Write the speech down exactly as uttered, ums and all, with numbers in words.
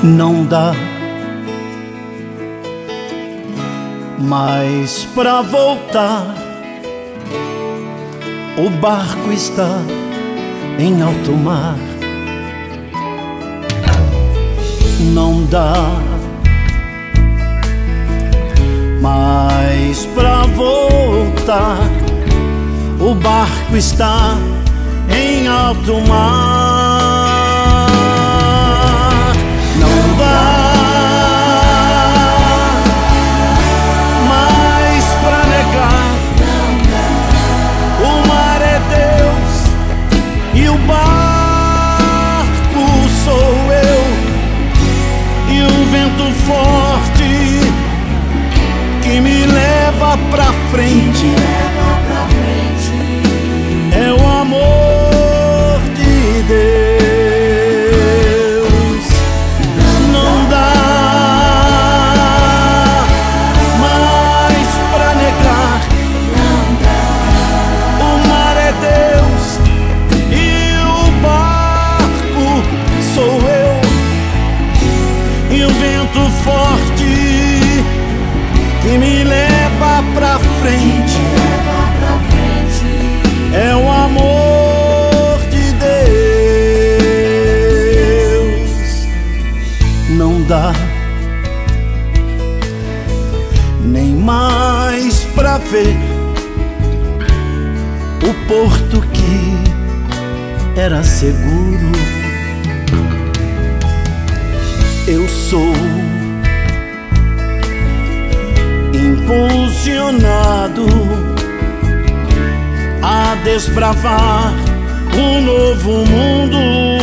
Não dá mais pra voltar, o barco está em alto mar. Não dá mais pra voltar, o barco está em alto mar. Não dá mais pra negar, o mar é Deus e o barco sou eu, e o vento forte que me leva pra frente é o amor de Deus. Não dá mais pra negar, o mar é Deus e o barco sou eu, e o vento forte que me leva pra frente é o amor de Deus. Não dá nem mais pra ver o porto que era seguro. Eu sou impulsionado a desbravar um novo mundo.